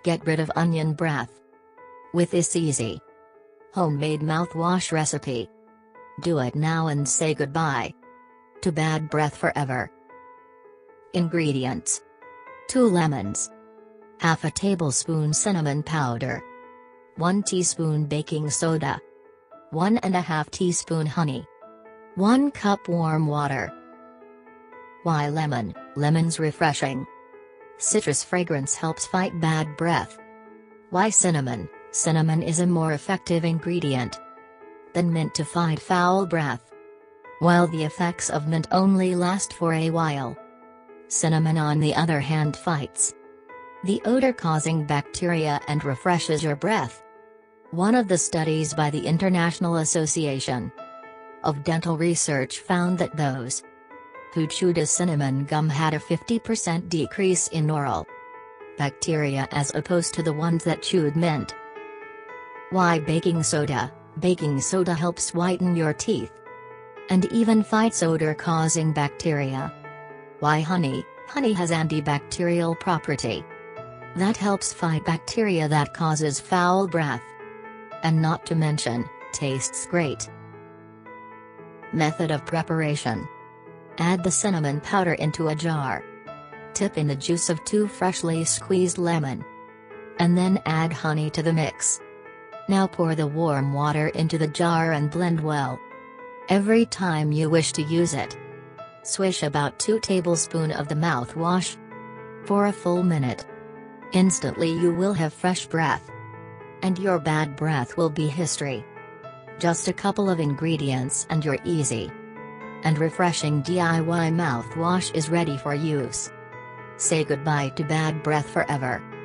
Get rid of onion breath with this easy homemade mouthwash recipe. Do it now and say goodbye to bad breath forever. Ingredients: 2 lemons, half a tablespoon cinnamon powder, 1 teaspoon baking soda, 1½ teaspoon honey, 1 cup warm water. Why lemon? Lemon's refreshing citrus fragrance helps fight bad breath. Why cinnamon? Cinnamon is a more effective ingredient than mint to fight foul breath. While the effects of mint only last for a while, cinnamon on the other hand fights the odor-causing bacteria and refreshes your breath. One of the studies by the International Association of Dental Research found that those who chewed a cinnamon gum had a 50% decrease in oral bacteria as opposed to the ones that chewed mint. Why baking soda? Baking soda helps whiten your teeth and even fights odor-causing bacteria. Why honey? Honey has antibacterial property that helps fight bacteria that causes foul breath. And not to mention, tastes great. Method of preparation: add the cinnamon powder into a jar. Tip in the juice of 2 freshly squeezed lemon. And then add honey to the mix. Now pour the warm water into the jar and blend well. Every time you wish to use it, swish about 2 tablespoons of the mouthwash for a full minute. Instantly you will have fresh breath, and your bad breath will be history. Just a couple of ingredients and your easy and refreshing DIY mouthwash is ready for use. Say goodbye to bad breath forever.